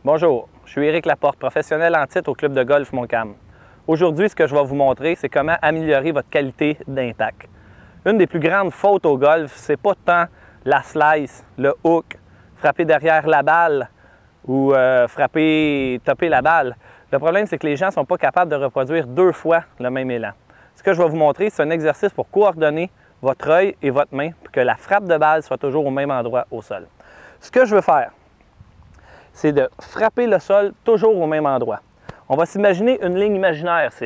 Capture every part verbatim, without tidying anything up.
Bonjour, je suis Éric Laporte, professionnel en titre au club de golf Montcalm. Aujourd'hui, ce que je vais vous montrer, c'est comment améliorer votre qualité d'impact. Une des plus grandes fautes au golf, c'est pas tant la slice, le hook, frapper derrière la balle ou euh, frapper, topper la balle. Le problème, c'est que les gens ne sont pas capables de reproduire deux fois le même élan. Ce que je vais vous montrer, c'est un exercice pour coordonner votre œil et votre main pour que la frappe de balle soit toujours au même endroit au sol. Ce que je veux faire, c'est de frapper le sol toujours au même endroit. On va s'imaginer une ligne imaginaire ici.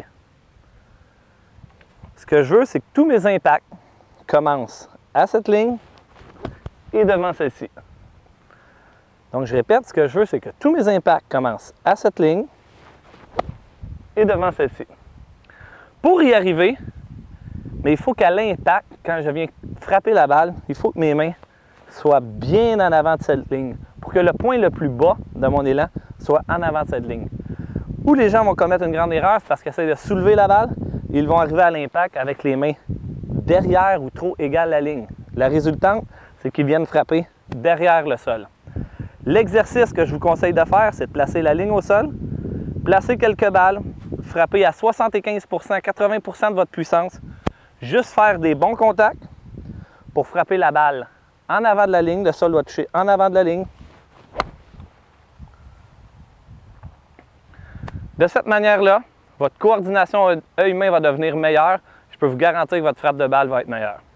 Ce que je veux, c'est que tous mes impacts commencent à cette ligne et devant celle-ci. Donc, je répète, ce que je veux, c'est que tous mes impacts commencent à cette ligne et devant celle-ci. Pour y arriver, mais il faut qu'à l'impact, quand je viens frapper la balle, il faut que mes mains soient bien en avant de cette ligne pour que le point le plus bas de mon élan soit en avant de cette ligne. Où les gens vont commettre une grande erreur, c'est parce qu'ils essaient de soulever la balle, et ils vont arriver à l'impact avec les mains derrière ou trop égales la ligne. La résultante, c'est qu'ils viennent frapper derrière le sol. L'exercice que je vous conseille de faire, c'est de placer la ligne au sol, placer quelques balles, frapper à soixante-quinze pour cent, quatre-vingts pour cent de votre puissance, juste faire des bons contacts pour frapper la balle en avant de la ligne. Le sol doit toucher en avant de la ligne. De cette manière-là, votre coordination œil-main va devenir meilleure. Je peux vous garantir que votre frappe de balle va être meilleure.